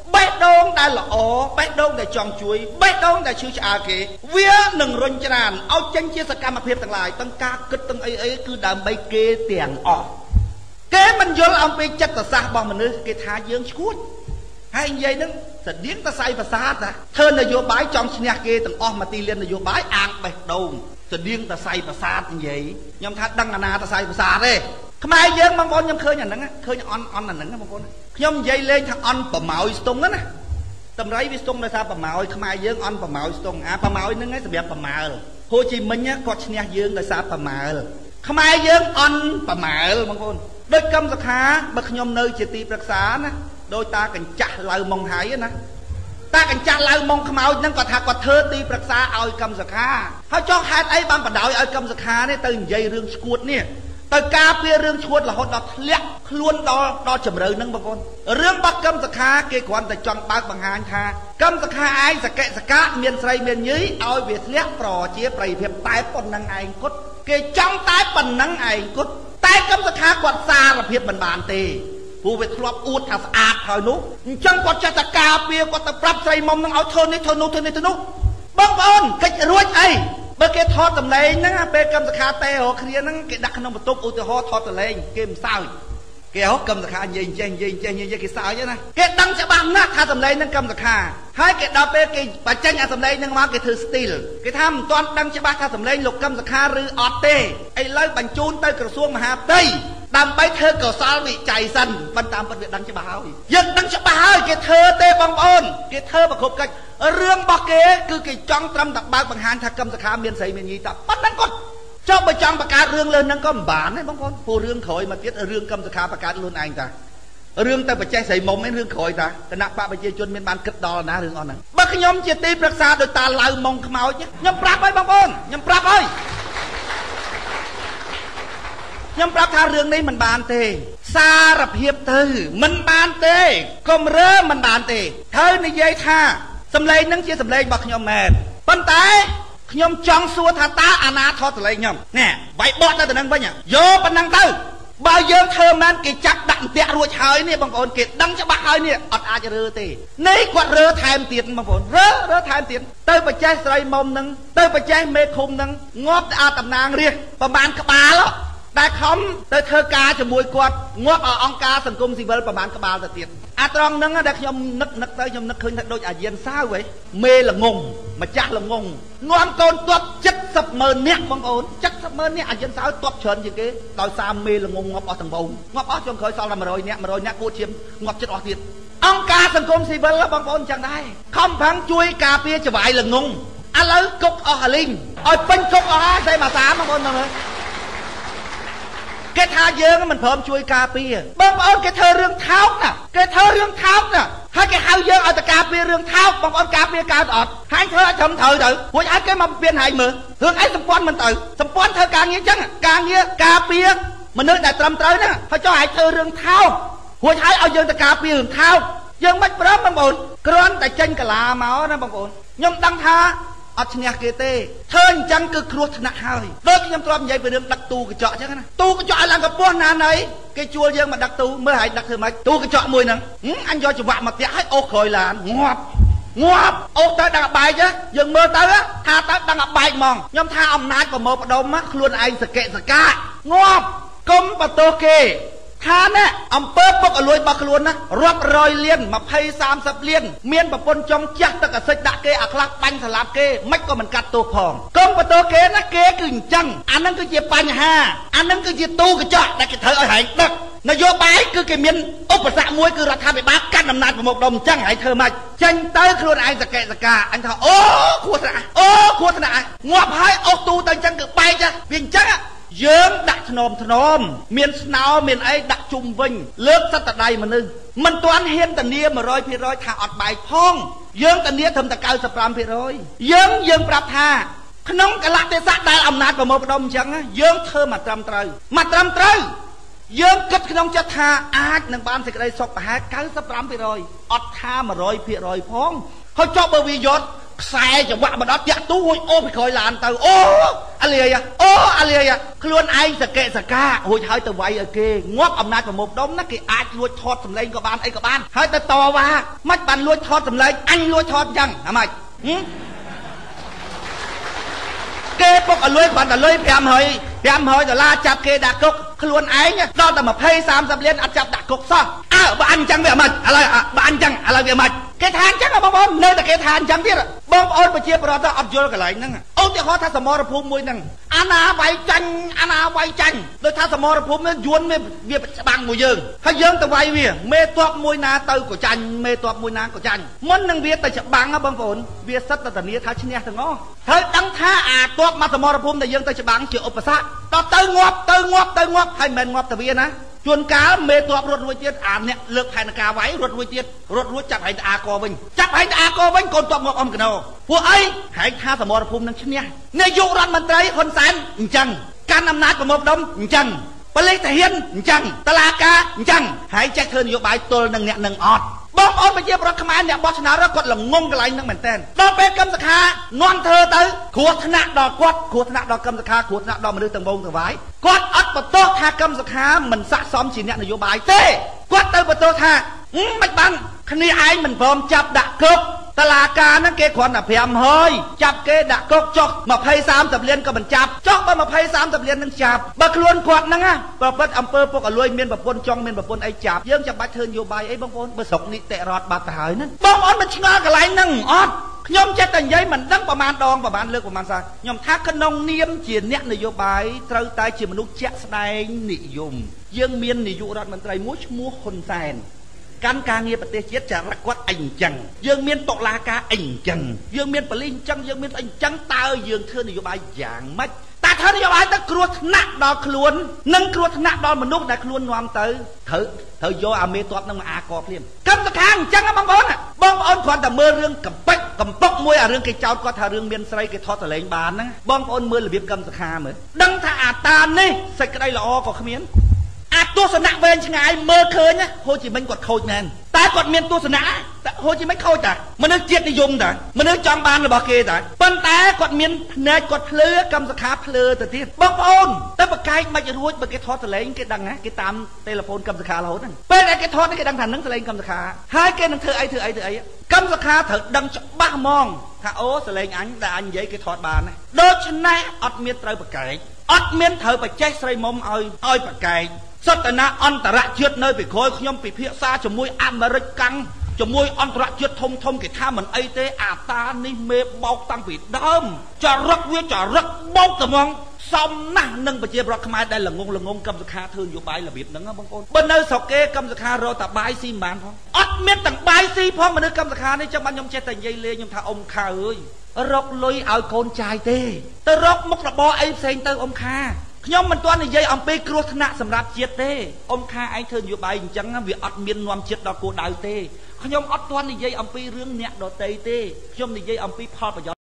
បេះដូងដែលល្អបេះដូងដែលចង់ជួយបេះដូងដែលឈឺឆ្អាលគេវានឹងរុញច្រានឲ្យចេញជាសកម្មភាពទាំងឡាយទាំងការគិតទាំងអីគឺដើម្បីគេទាំងអស់គេមិនយល់អំពីចិត្តសាស្ត្ររបស់មនុស្សគេថាយើងឈួតហើយនិយាយនឹងស្តៀងតសៃប្រសាទណាធ្វើនយោបាយចង់ឈ្នះគេទាំងអស់មកទីលាននយោបាយអាងបេះដូងស្តៀងតសៃប្រសាទនិយាយខ្ញុំថាដឹងអាណាតសៃប្រសាទទេខ្មែរយើងបងប្អូនខ្ញុំឃើញអាហ្នឹងឃើញអន់អាហ្នឹងបងប្អូនខ្ញុំនិយាយលេងថាអន់ប្រម៉ោយស្ទង់ណាតម្រៃវាស្ទង់ដោយសារប្រម៉ោយខ្មែរយើងអន់ប្រម៉ោយស្ទង់ប្រម៉ោយហ្នឹងឯងសម្រាប់ប្រមើលហូជីមិញគាត់ឈ្នះយើងដោយសារប្រមើលខ្មែរយើងអន់ប្រមើលបងប្អូនដូចកម្មសខាបើខ្ញុំនៅជាទីប្រឹក្សាណាដោយតាកញ្ចាស់ឡៅម៉ុងហើយណាតាកញ្ចាស់ឡៅម៉ុងខ្មោចហ្នឹងគាត់ថាគាត់ធ្វើទីប្រឹក្សាឲ្យកម្មសខាហើយចង់ហេតុអីបានបដ ாய் ឲ្យកម្មសខានេះទៅនិយាយរឿងឈួតនេះទៅការពាររឿងឈួតរហូតដល់ធ្លាក់ខ្លួនដល់ជំរឿនហ្នឹងបងប្អូនរឿងរបស់កម្មសខាគេគ្រាន់តែចង់បើកបង្ហាញថាកម្មសខាឯងសកសកៈមានស្រីមានញីឲ្យវាធ្លាក់ប្រជាប្រិយភាពតែប៉ុណ្្នឹងឯងគាត់គេចង់តែប៉ុណ្្នឹងឯងគាត់តែកម្មសខាគាត់សារភាពមិនបានទេព្រោះវាធ្លាប់អួតថាស្អាតហើយនោះអញ្ចឹងគាត់ចេះតែការពារគាត់ទៅប្រាប់ស្រីមុំនឹងឲ្យធ្វើនេះធ្វើនោះធ្វើនេះធ្វើនោះបងប្អូនកិច្ចរួចអីបើគេថតសម្លេងហ្នឹងពេលកម្មសខាទេរកគ្នាហ្នឹងគេដាក់ក្នុងបន្ទប់ឧទាហរណ៍ថតសម្លេងគេមិនសើចគេហៅកម្មសខានិយាយចេះនិយាយគេសើចណាគេដឹងច្បាស់ណាស់ថាសម្លេងហ្នឹងកម្មសខាហើយគេដល់ពេលគេបញ្ចេញអាសម្លេងហ្នឹងមកគេធ្វើ style គេថាមិនទាន់ដឹងច្បាស់ថាសម្លេងលោកកម្មសខាឬអត់ទេឥឡូវបញ្ជូនទៅក្រសួងមហាផ្ទៃដើម្បីធ្វើកសលវិច័យសិនប៉ុន្តែតាមពិតវាដឹងច្បាស់ហើយយើងដឹងច្បាស់ហើយគេធ្វើទេបងប្អូនគេធ្វើប្រកបកិច្ចរឿងរបស់គេគឺគេចង់ត្រឹមតែបើកបង្ហាញថាកម្មសខាមានស្រីមានញីតែប៉ុណ្្នឹងគាត់ចុះបើចង់បង្កើតរឿងលើហ្នឹងក៏មិនបានទេបងប្អូនព្រោះរឿងក្រោយមកទៀតរឿងកម្មសខាបង្កើតខ្លួនឯងតារឿងទៅបច្ចេកស្រីមុំឯងរឿងក្រោយតាគណៈបកប្រជាជនមានបានគិតដល់ណារឿងអស់ហ្នឹងបើខ្ញុំជាទីប្រឹក្សាដោយតាឡៅម៉ុងខ្មោចខ្ញុំប្រាប់ហើយបងប្អូនខ្ញុំប្រាប់ហើយខ្ញុំប្រាប់ថារឿងនេះមិនបានទេសារភាពទៅមិនបានទេកុំរើមិនបានទេត្រូវនិយាយថាសម្លេងនឹងជាសម្លេងរបស់ខ្ញុំមែនប៉ុន្តែខ្ញុំចង់សួរថាតើអាណាថតសម្លេងខ្ញុំណែវាយបត់ទៅនឹងវិញយកប៉ុណ្ណឹងទៅបើយើងធ្វើមែនគេចាប់ដាក់អន្ទាក់រួចហើយនេះបងប្អូនគេដឹងច្បាស់ហើយនេះអត់អាចរើទេនេះគាត់រើថែមទៀតបងប្អូនរើថែមទៀតទៅបច្ចេកស្រីមុំនឹងទៅបច្ចេកមេឃុំនឹងងាប់អាតំណាងរាជប្រមាណក្បាលដែលខំទៅធ្វើការជាមួយគាត់ងាប់ឲ្យអង្គការសង្គមស៊ីវិលប្រមាណក្បាលទៅទៀតអាត្រង់ហ្នឹងដែលខ្ញុំនឹកទៅខ្ញុំនឹកឃើញថាដូចអាយានសាវមេល្ងងម្ចាស់ល្ងងនាំកូនទ័ព700000នាក់បងប្អូន700000នាក់អាយានសាវទ័ពច្រើនជាងគេដោយសារមេល្ងងងាប់អស់ទាំងបងងាប់អស់ចុងក្រោយសល់តែ100នាក់គួរឈាមងាប់ចិត្តអស់ទៀតអង្គការសង្គមស៊ីវិលបងប្អូនចឹងដែរខំប្រឹងជួយការពារចវាយល្ងងឥឡូវគុកអស់អាលីងឲ្យពេញគុកអស់ហើយតែមួយសាបងប្អូនមើលគេថាយើងមិនព្រមជួយការពារបងប្អូនគេធ្វើរឿងថោកណាគេធ្វើរឿងថោកណាហើយគេហៅយើងឲ្យទៅការពាររឿងថោកបងប្អូនការពារកើតអត់ហើយធ្វើឲ្យត្រឹមត្រូវទៅរួចឲ្យគេមកពៀនហើយមើលរឿងអីសម្ព័ន្ធមិនទៅសម្ព័ន្ធធ្វើការងារអញ្ចឹងការងារការពារមនុស្សដែលត្រឹមត្រូវណាហើយចុះឲ្យធ្វើរឿងថោករួចឲ្យយើងទៅការពាររឿងថោកយើងមិនព្រមបងប្អូនគ្រាន់តែចេញកាឡាមកណាបងប្អូនខ្ញុំដឹងថាអត់ឈ្នះគេទេធ្វើអញ្ចឹងគឺគ្រោះថ្នាក់ហើយដូចខ្ញុំធ្លាប់និយាយពីរឿងដឹកទូកញ្ចក់អញ្ចឹងណាទូកញ្ចក់ឲ្យឡើងកម្ពស់ណាណីគេជួលយើងមកដឹកទូមើលឲ្យដឹកធ្វើម៉េចទូកញ្ចក់មួយហ្នឹងអញយកចង្វាក់មកតាក់ឲ្យអូសក្រោយឡានងាប់អូសទៅដឹងអាបែកយើងមើលទៅថាទៅដឹងអាបែកហ្មងខ្ញុំថាអំណាចប្រមូលផ្ដុំខ្លួនឯងសកេសកាងាប់កុំបន្ទោសគេថាណែអំពើពុកអលួយរបស់ខ្លួនណារាប់រយលាន20 30លានមានប្រពន្ធចង់ចាស់ទឹកអាសិចដាក់គេអាខ្លះបាញ់ស្លាប់គេមិនក៏មិនកាត់ទោសផងកុំបន្ទោសគេណាគេគឺអញ្ចឹងអាហ្នឹងគឺជាបញ្ហាអាហ្នឹងគឺជាទូកញ្ចក់ដែលគេត្រូវឲ្យហែងដឹកនយោបាយគឺគេមានឧបសគ្គមួយគឺរដ្ឋាភិបាលកាន់អំណាចប្រមូលផ្ដុំអញ្ចឹងហើយធ្វើម៉េចចេញទៅខ្លួនឯងសកេសកាអញថាអូគ្រោះថ្នាក់ងាប់ហើយអូសទូទៅអញ្ចឹងគឺបែកវាអញ្ចឹងយើងដាក់ធ្នមមានស្នោមានអីដាក់ជុំវិញលើកសត្វដៃមនុស្សមិនទាន់ហ៊ានធានា 100% ថាអត់បែកផងយើងធានាត្រឹមតែ 95% យើងប្រាប់ថាក្នុងកលៈទេសៈដែលអំណាចប្រមូលផ្ដុំអញ្ចឹងយើងធ្វើមកត្រឹមត្រូវយើងគិតក្នុងចិត្តថាអាចនឹងបានសេចក្តីសុខប្រហែល 95% អត់ថា 100% ផងហើយចុះបើវាយត់ខ្សែចង្វាក់បដតាក់ទូរួចអូពីក្រោយឡានទៅអូអាលីយ៉ាអូអាលីយ៉ាខ្លួនឯងសកេសការួចហើយទៅវាយឲ្យគេងាប់អំណាចប្រមូលផ្ដុំណាគេអាចលួចថតសម្លេងក៏បានអីក៏បានហើយទៅតវ៉ាមិនបានលួចថតសម្លេងអញលួចថតអញ្ចឹងហ្មងគេពុកឲ្យលុយបានតែលុយ$500 ចាប់គេដាក់គុកខ្លួនឯងដល់តែ20-30លានអត់ចាប់ដាក់គុកសោះបើអញអញ្ចឹងវាមិនឥឡូវបើអញអញ្ចឹងឥឡូវវាមិនគេថាអញ្ចឹងបងប្អូននៅតែគេថាអញ្ចឹងទៀតបងប្អូនប្រជាពលរដ្ឋអត់យល់កន្លែងហ្នឹងឧទាហរណ៍ថាសមរភូមិមួយហ្នឹងអាណាវាយចាញ់ដូចថាសមរភូមិយួនវាច្បាំងមួយយើងហើយយើងទៅវាយវាមេតបមួយណាទៅក៏ចាញ់មេតបមួយណាក៏ចាញ់មុននឹងវាទៅច្បាំងបងប្អូនវាសិតតែធានាថាឈ្នះទាំងអស់ហើយដឹងថាអាតបមកសមរភូមិដែលយើងទៅច្បាំងជាឧបសគ្គដល់ទៅងាប់ហើយមិនមែនងាប់ទៅវាណាជួនកាលមេតបរត់រួចទៀតអាអ្នកលើកផែនការវាយរត់រួចទៀតរត់រួចចាប់ហែងតាអាកវិញកូនតបងាប់អំកណោពួកអីហែងថាសមរភូមិនឹងឈ្នះនាយករដ្ឋមន្ត្រីហ៊ុនសែនអញ្ចឹងកាន់អំណាចប្រមូលផ្ដុំអញ្ចឹងប៉ូលីសទាហានអញ្ចឹងតុលាការអញ្ចឹងហើយចេះធ្វើនយោបាយទល់នឹងអ្នកនឹងអត់បងប្អូនប្រជាពលរដ្ឋខ្មែរអ្នកបោះឆ្នោតគាត់ល្ងងកន្លែងហ្នឹងមែនតើដល់ពេលកម្មសខានាំធ្វើទៅគ្រោះថ្នាក់ដល់គាត់គ្រោះថ្នាក់ដល់កម្មសខាគ្រោះថ្នាក់ដល់មនុស្សទាំងបងទាំងវាយគាត់អត់បន្ទោសថាកម្មសខាមិនស័ក្តិសមជាអ្នកនយោបាយទេគាត់ទៅបន្ទោសថាមិនបានគ្នាឯងមិនព្រមចាប់ដាក់គុកតឡាការហ្នឹងគេគ្រាន់តែ500ចាប់គេដាក់គុកចុះ20-30លានក៏មិនចាប់ចុះបើ20-30លាននឹងចាប់បើខ្លួនគាត់ហ្នឹងប្រព្រឹត្តអំពើពុករលួយមានប្រពន្ធចង់មានប្រពន្ធអីចាប់យើងចាំបាច់ធ្វើនយោបាយអីបងប្អូនបើស្រុកនីតិរដ្ឋបាត់ទៅហើយហ្នឹងបងប្អូនមិនឆ្ងល់កន្លែងហ្នឹងអត់ខ្ញុំចេះតែនិយាយមិនដឹងប្រមាណដងប្រមាណលើកប្រមាណសារខ្ញុំថាក្នុងនាមជាអ្នកនយោបាយត្រូវតែជាមនុស្សជាក់ស្ដែងនិយមយើងមាននាយករដ្ឋមន្ត្រីមួយឈ្មោះហ៊ុនសែនកាន់ការងារប្រទេសជាតិចរិតគាត់អីអញ្ចឹងយើងមានតុលាការអីអញ្ចឹងយើងមានប៉ូលីសអញ្ចឹងយើងមានអីអញ្ចឹងតើយើងធ្វើនយោបាយយ៉ាងម៉េចតែធ្វើនយោបាយទៅគ្រោះថ្នាក់ដល់ខ្លួននិងគ្រោះថ្នាក់ដល់មនុស្សដែលខ្លួននាំទៅត្រូវយកអាមេតបនឹងមកអាកភ្លាមកម្មសខាអញ្ចឹងបងប្អូនគ្រាន់តែមើលរឿងកំពុកមួយអារឿងគេចោទគាត់ថារឿងមានស្រីគេថតតលេងបានហ្នឹងបងប្អូនមើលរបៀបកម្មសខាមើលដឹងថាអាតានេះសេចក្តីល្អក៏គ្មានអាទស្សនៈវែងឆ្ងាយមើលឃើញហូជីមិញគាត់ខូចមែនតែគាត់មានទស្សនៈហូជីមិញខូចតាមនុស្សជាតិនិយមតាមនុស្សចង់បានរបស់គេតាប៉ុន្តែគាត់មានភ្នែកគាត់ភ្លឺកម្មសខាភ្លឺទៅទៀតបងប្អូនតែបកែកមិនរួចបើគេថតតលេងគេដឹងណាគេតាមទូរស័ព្ទកម្មសខារហូតហ្នឹងពេលដែលគេថតនេះគេដឹងថានឹងតលេងកម្មសខាហើយគេនឹងធ្វើអីកម្មសខាត្រូវដឹងច្បាស់ហ្មងថាអូតលេងអញដែលអញនិយាយគេថតបានណាដូច្នេះអត់មានត្រូវបកែកអត់មានត្រូវបច្ចេកស្រីមុំឲ្យបកែកសត្វតាអន្តរជាតិនៅពីក្រោយខ្ញុំពិភាក្សាជាមួយអាមេរិកកាំងជាមួយអន្តរជាតិធំគេថាមិនអីទេអាតានេះមេបោកតាំងពីដើមចរិតវាចរិតបោកត្មងសមណាស់នឹងប្រជាប្រដ្ឋខ្មែរដែលល្ងងកម្មសខាធ្វើនយោបាយរបៀបហ្នឹងបងប្អូនបើនៅស្រុកគេកម្មសខារកតែបាយស៊ីមិនបានផងអត់មានទាំងបាយស៊ីផងមនុស្សកម្មសខានេះចឹងបានខ្ញុំចេះតែនិយាយលេងខ្ញុំថាអ៊ំខាអើយរកលុយឲ្យកូនចាយទេទៅរកមុខរបរអីផ្សេងទៅអ៊ំខាខ្ញុំមិនទាន់និយាយអំពីគ្រោះថ្នាក់សម្រាប់ជាតិទេអ៊ំខាឯងធ្វើនយោបាយអញ្ចឹងវាអត់មាននាំជាតិដល់គោលដៅទេខ្ញុំអត់ទាន់និយាយអំពីរឿងអ្នកដទៃទេខ្ញុំនិយាយអំពីផលប្រយោជន៍